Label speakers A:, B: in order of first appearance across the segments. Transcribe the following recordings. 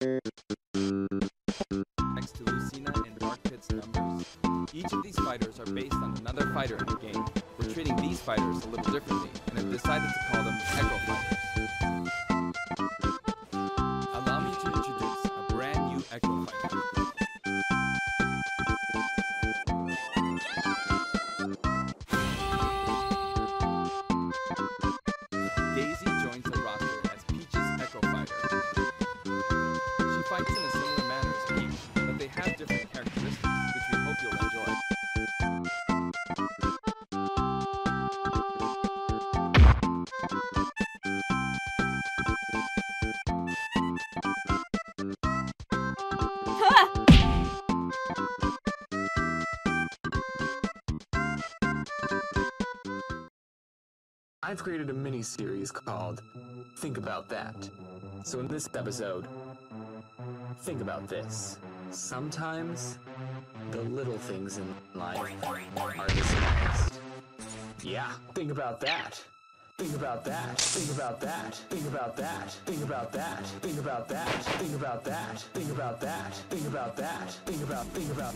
A: Next to Lucina and Dark Pit's numbers. Each of these fighters are based on another fighter in the game. We're treating these fighters a little differently, and have decided to call them Echo Fighters. Allow me to introduce a brand new Echo Fighter. Daisy joins the roster as Peach's Echo Fighter. She fights in a similar manner as Peach, but they have different characteristics, which we hope you'll enjoy.
B: I've created a mini-series called Think About That. So in this episode, think about this. Sometimes, the little things in life are the smallest. Yeah, think about that. Think about that. Think about that. Think about that. Think about that. Think about that. Think about that. Think about that. Think about that. Think about.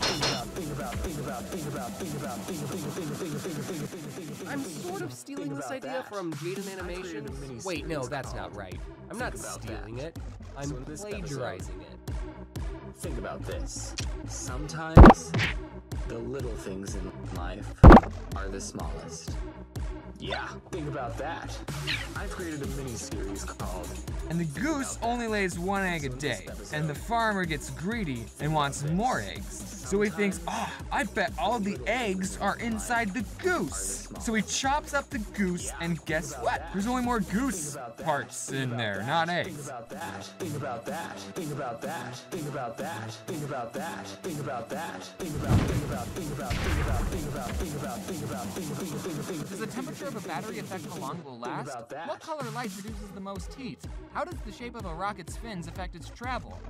C: I'm sort of stealing this idea from Jaiden Animations. Wait, no, that's not right. I'm not stealing it. I'm plagiarizing it.
B: Think about this. Sometimes, the little things in life are the smallest. Yeah, think about that. I've created a mini-series called...
D: And the goose only lays one egg a day, and the farmer gets greedy and wants more eggs. So he thinks, oh, I bet all the eggs are inside the goose. So he chops up the goose, and guess what? There's only more goose parts in there, not eggs.
B: Think about that. Think about that. Think about that. Think about that. Think about that. Think about that. Think about.
E: Does the temperature of a battery affect how long it will last? What color light produces the most heat? How does the shape of a rocket's fins affect its travel?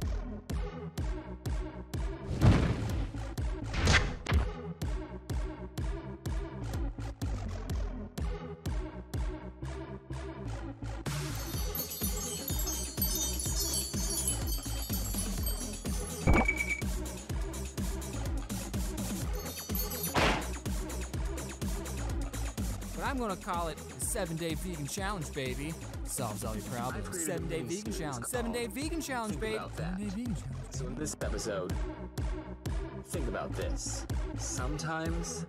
E: But I'm gonna call it the 7-Day Vegan Challenge, baby. Solves all your problems. 7-Day Vegan Challenge. 7-Day Vegan Challenge, baby. 7-Day Vegan Challenge.
B: So in this episode, think about this. Sometimes...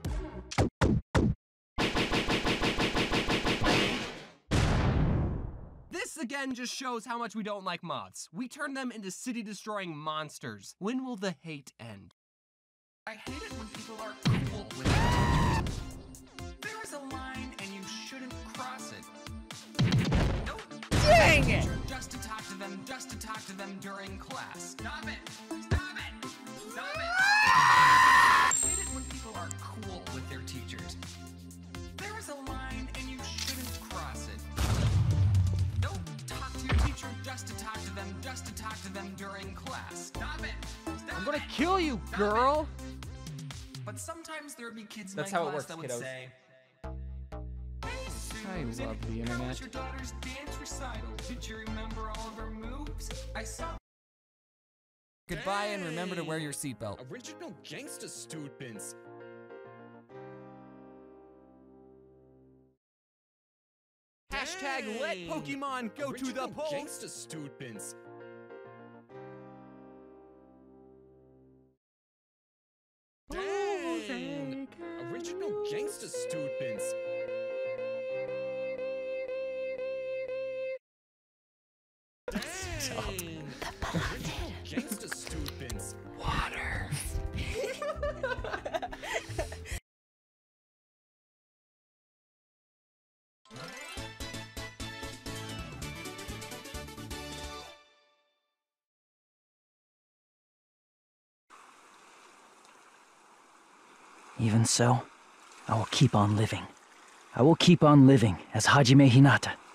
C: This again just shows how much we don't like moths. We turn them into city-destroying monsters. When will the hate end?
F: I hate it when people are cool with it. There is a line and you shouldn't cross it. Nope.
C: Dang it!
F: Just to talk to them during class. Stop it! Stop it! Stop it! I hate it when people are cool with their teachers. There is a line and you shouldn't cross it. Don't talk to your teacher just to talk to them during class. Stop it! Stop
C: I'm gonna
F: it.
C: kill you, girl!
F: But sometimes there would be kids in
C: That's
F: my
C: how it
F: class
C: works,
F: that would
C: kiddos.
F: say,
E: I love the
F: How
E: internet.
F: was your daughter's dance recital? Did you remember all of her moves? I saw.
E: Goodbye and remember to wear your seatbelt.
A: Original gangsta students.
C: Hashtag let Pokemon go to the polls.
A: Gangsta students. Dang. Original gangsta students. Dang. Original gangsta students.
E: Water.
G: Even so, I will keep on living. I will keep on living as Hajime Hinata.